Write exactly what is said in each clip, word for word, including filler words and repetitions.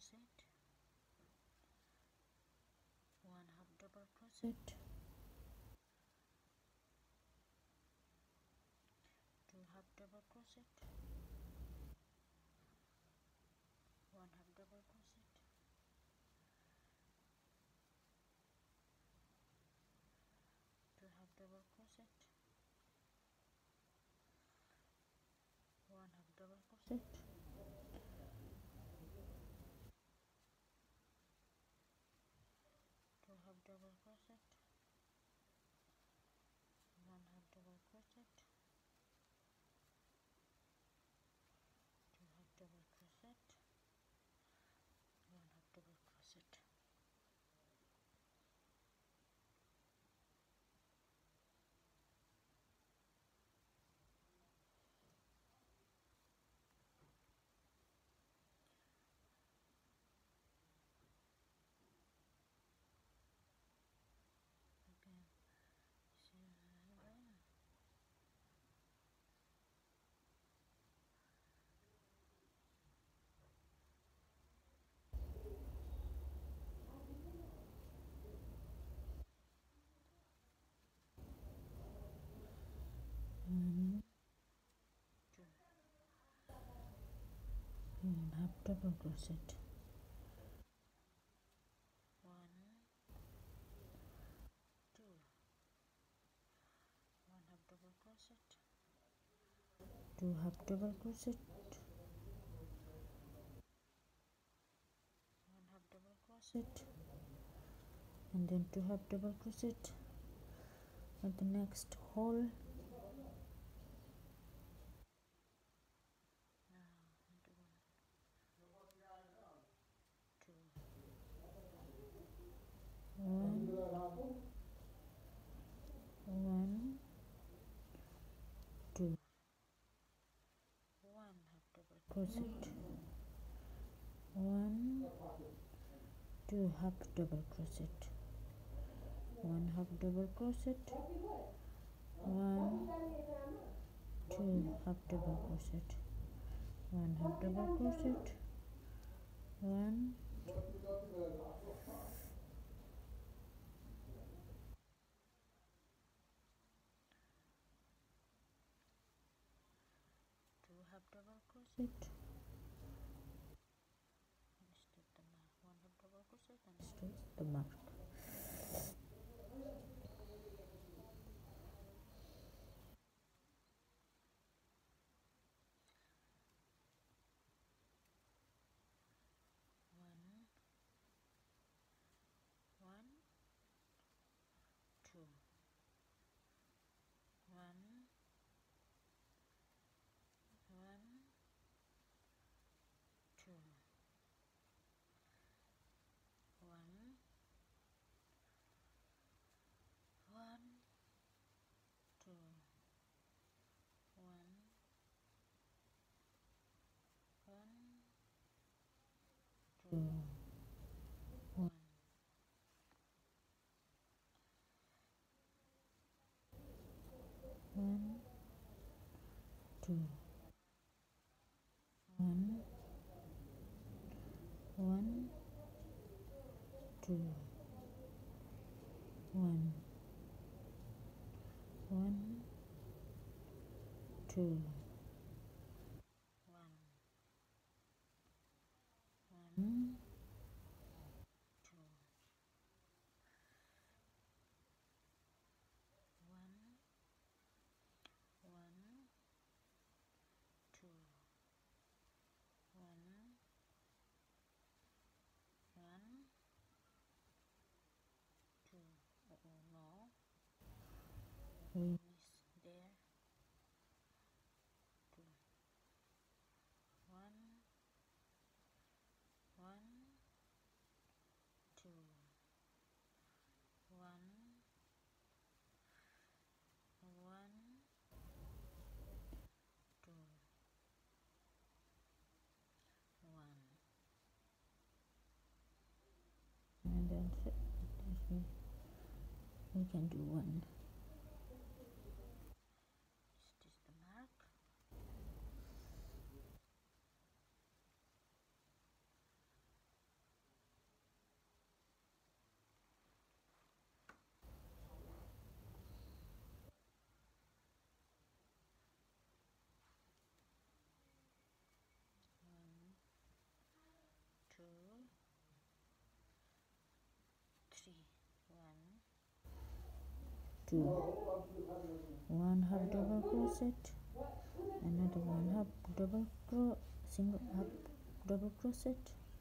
crochet, one half double crochet, two half double crochet, one half double crochet, two half double crochet, one half double crochet, two half double crochet, one half double crochet, two half double crochet, one half double crochet. Again, one, two, and half double crochet, one, two, one half double crochet, two half double crochet, one half double crochet, and then two half double crochet at the next hole. Now into one, two, one, one, two, one half double crochet, one, two half double crochet, one half double crochet, one, two half double crochet, one half double crochet, one, two half double crochet, and stitch the mark, one half double crochet and stitch the mark. One, one, two, one, one, two, one, one, two, one, one, two, one, one, two, one, one, two, one, one, two, one, one, two, one, one, two, one, one, two. Oh no, we miss there. Two, one, one, two, one, one, two, one, and then we we can do one. Stitch the mark. two, one half double crochet, another one half double cro single half double crochet,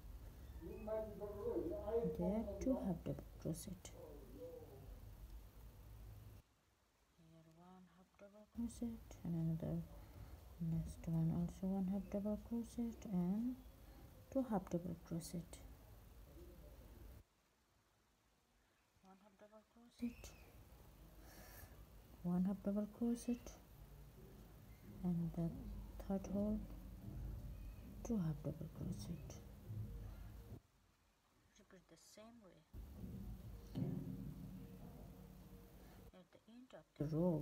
there two half double crochet, here one half double crochet, and another next one also one half double crochet and two half double crochet, one half double crochet, one half double crochet, and the third hole two half double crochet. Repeat the same way at the end of the row.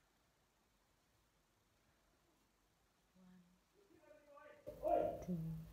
Two,